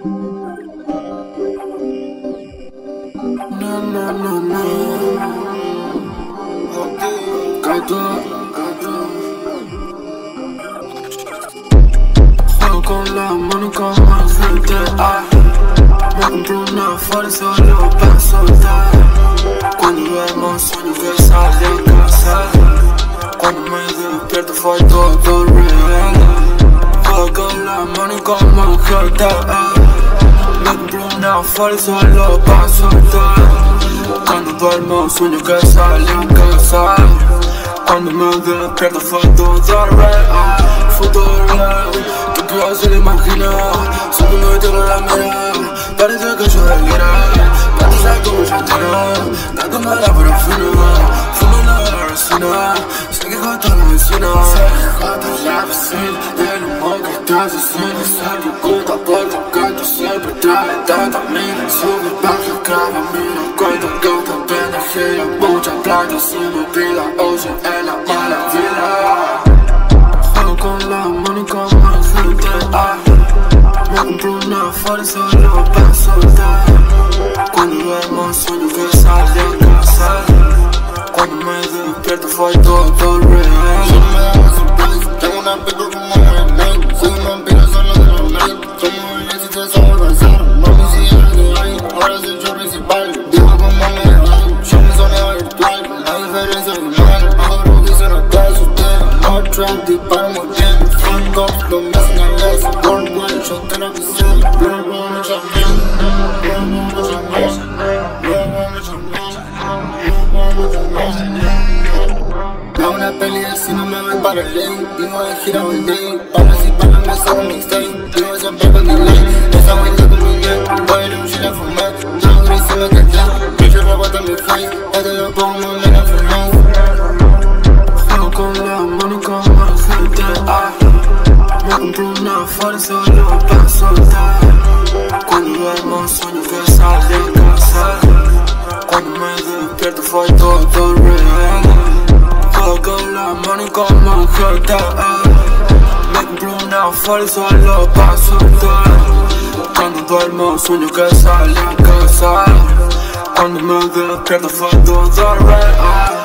No. Juego con la mano como gente. Me compré una fuera solo para soltar. Cuando duermo sueño que salí a casa. Cuando me despierto fue todo real. Juego con la mano como gente. Me compré una fuera solo para soltar. Cuando duermo sueño que salí a casa. Cuando me despierto fue todo real. Fue todo real. ¿Qué puedo se lo imagina? Solo me tengo la mirada. Parece que yo delira. Parece como yo tiro. Dándome la profina. Fumando de la resina. Sé que jota la vecina. Sé que jota la vecina. Del humo que estás haciendo. Se preocupa por lo que tú siempre traes. Tanta mina. Sube, baja, cada mina. Cuenta que te pendejea. Mucha plata se me pila. Oye, en la mala vida. Juego con la mano como gente. Me compré una fuera solo para soltar. Cuando duermo sueño que salí a casa. Cuando me despierto fue todo real. Yo me daba surprise. Tengo una pico como un Nike. Soy un vampiro solo de los Nike. Somos el éxito, somos avanzar. Mami sigue lo que hay. Ahora soy yo principal. Digo como me dejan. Yo me soneo virtual. La diferencia es mal. Ahora que se nos da usted. No trap, disparo muy bien. Fuck off, no me hacen a les. Worldwide, yo te lo quise. Luego me champion. Da una peli de cine, me voy para el lane. Digo de gira all day. Para si para me hacer un mixtape. Digo siempre con delay. Esa vuelta con mi gang. Voy a ir a un chile a fumar. No gris se me caché. Yo rebota mi face. Este lo pongo en la flow. Juego con la mano como gente. Me compré una fuera solo para soltar. Cuando duermo sueño que salí a casa. Cuando me despierto fue todo real. Juego con la mano como gente. Me compré una fuera solo para soltar. Cuando duermo sueño que salí a casa. Cuando me despierto fue todo real.